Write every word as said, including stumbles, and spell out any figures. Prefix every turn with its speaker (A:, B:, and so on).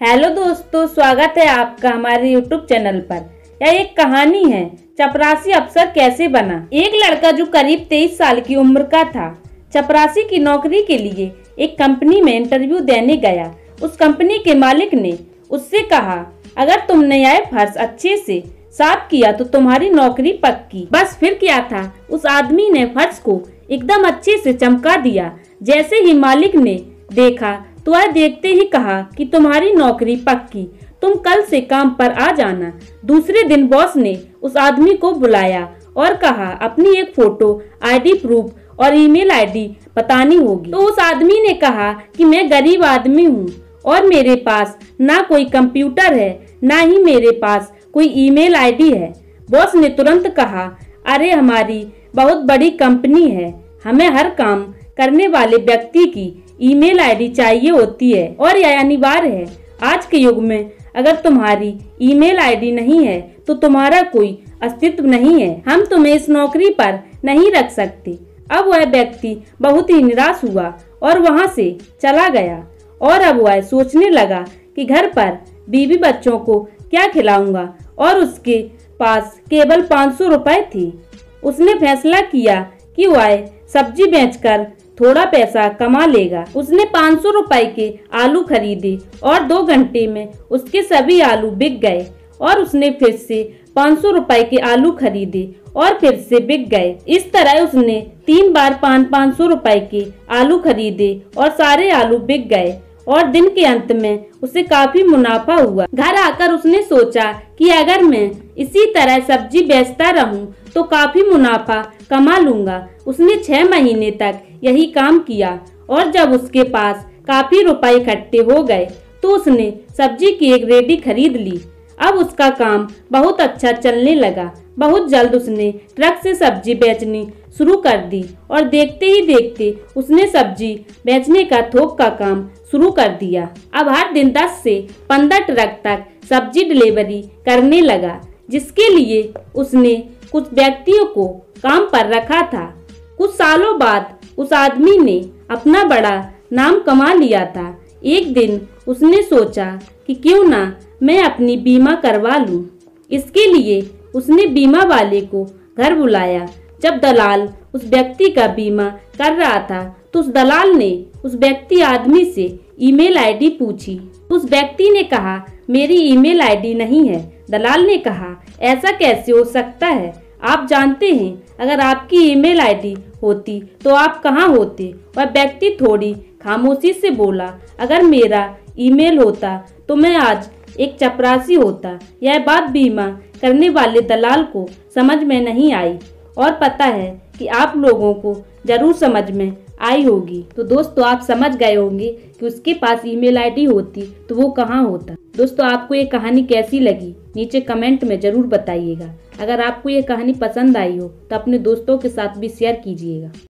A: Hello दोस्तों, स्वागत है आपका हमारे यूट्यूब चैनल पर। यह एक कहानी है, चपरासी अफसर कैसे बना। एक लड़का जो करीब तेईस साल की उम्र का था, चपरासी की नौकरी के लिए एक कंपनी में इंटरव्यू देने गया। उस कंपनी के मालिक ने उससे कहा, अगर तुमने यह फर्श अच्छे से साफ किया तो तुम्हारी नौकरी पक्की। बस फिर क्या था, उस आदमी ने फर्श को एकदम अच्छे से चमका दिया। जैसे ही मालिक ने देखा तो वह देखते ही कहा कि तुम्हारी नौकरी पक्की, तुम कल से काम पर आ जाना। दूसरे दिन बॉस ने उस आदमी को बुलाया और कहा, अपनी एक फोटो, आईडी प्रूफ और ईमेल आईडी बतानी होगी। तो उस आदमी ने कहा कि मैं गरीब आदमी हूँ और मेरे पास ना कोई कंप्यूटर है, ना ही मेरे पास कोई ईमेल आईडी है। बॉस ने तुरंत कहा, अरे हमारी बहुत बड़ी कंपनी है, हमें हर काम करने वाले व्यक्ति की ईमेल आईडी चाहिए होती है और यह अनिवार्य है। आज के युग में अगर तुम्हारी ईमेल आईडी नहीं है तो तुम्हारा कोई अस्तित्व नहीं है, हम तुम्हें इस नौकरी पर नहीं रख सकते। अब वह व्यक्ति बहुत ही निराश हुआ और वहां से चला गया और अब वह सोचने लगा कि घर पर बीवी बच्चों को क्या खिलाऊंगा और उसके पास केवल पाँच सौ रुपए थे। उसने फैसला किया कि वह सब्जी बेचकर थोड़ा पैसा कमा लेगा। उसने पाँच सौ रुपए के आलू खरीदे और दो घंटे में उसके सभी आलू बिक गए और उसने फिर से पाँच सौ रुपए के आलू खरीदे और फिर से बिक गए। इस तरह उसने तीन बार पाँच पाँच सौ रुपए के आलू खरीदे और सारे आलू बिक गए और दिन के अंत में उसे काफी मुनाफा हुआ। घर आकर उसने सोचा कि अगर मैं इसी तरह सब्जी बेचता रहूं तो काफी मुनाफा कमा लूंगा। उसने छह महीने तक यही काम किया और जब उसके पास काफी रुपए इकट्ठे हो गए तो उसने सब्जी की एक रेडी खरीद ली। अब उसका काम बहुत अच्छा चलने लगा। बहुत जल्द उसने ट्रक से सब्जी बेचनी शुरू कर दी और देखते ही देखते उसने सब्जी बेचने का थोक का काम शुरू कर दिया। अब हर दिन दस से पंद्रह ट्रक तक सब्जी डिलीवरी करने लगा, जिसके लिए उसने कुछ व्यक्तियों को काम पर रखा था। कुछ सालों बाद उस आदमी ने अपना बड़ा नाम कमा लिया था। एक दिन उसने सोचा कि क्यों ना मैं अपनी बीमा करवा लूं। इसके लिए उसने बीमा वाले को घर बुलाया। जब दलाल उस व्यक्ति का बीमा कर रहा था तो उस दलाल ने उस व्यक्ति आदमी से ईमेल आईडी पूछी। उस व्यक्ति ने कहा, मेरी ईमेल आईडी नहीं है। दलाल ने कहा, ऐसा कैसे हो सकता है? आप जानते हैं, अगर आपकी ईमेल आईडी होती तो आप कहाँ होते? वह व्यक्ति थोड़ी खामोशी से बोला, अगर मेरा ईमेल होता तो मैं आज एक चपरासी होता। यह बात बीमा करने वाले दलाल को समझ में नहीं आई और पता है कि आप लोगों को जरूर समझ में आई होगी। तो दोस्तों, आप समझ गए होंगे कि उसके पास ईमेल आईडी होती तो वो कहाँ होता। दोस्तों, आपको ये कहानी कैसी लगी नीचे कमेंट में जरूर बताइएगा। अगर आपको ये कहानी पसंद आई हो तो अपने दोस्तों के साथ भी शेयर कीजिएगा।